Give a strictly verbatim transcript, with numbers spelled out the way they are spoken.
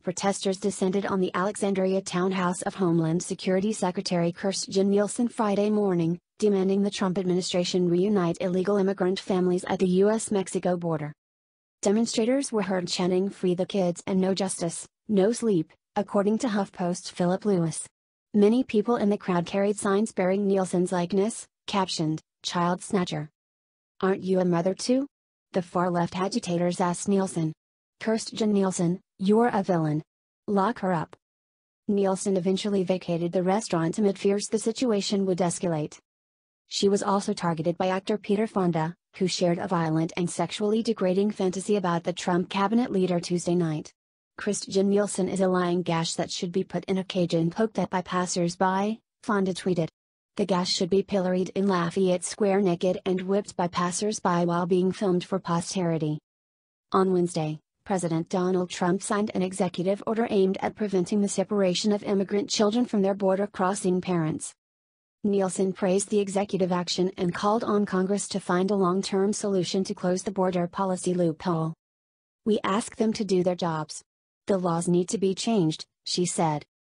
Protesters descended on the Alexandria townhouse of Homeland Security Secretary Kirstjen Nielsen Friday morning, demanding the Trump administration reunite illegal immigrant families at the U S Mexico border. Demonstrators were heard chanting "Free the kids" and "No justice, no sleep," according to HuffPost Philip Lewis. Many people in the crowd carried signs bearing Nielsen's likeness, captioned, "Child Snatcher. Aren't you a mother too?" The far-left agitators asked Nielsen. "Kirstjen Nielsen, you're a villain. Lock her up." Nielsen eventually vacated the restaurant amid fears the situation would escalate. She was also targeted by actor Peter Fonda, who shared a violent and sexually degrading fantasy about the Trump cabinet leader Tuesday night. "Kirstjen Nielsen is a lying gash that should be put in a cage and poked at by passers-by," Fonda tweeted. "The gash should be pilloried in Lafayette Square naked and whipped by passers-by while being filmed for posterity." On Wednesday, President Donald Trump signed an executive order aimed at preventing the separation of immigrant children from their border-crossing parents. Nielsen praised the executive action and called on Congress to find a long-term solution to close the border policy loophole. "We ask them to do their jobs. The laws need to be changed," she said.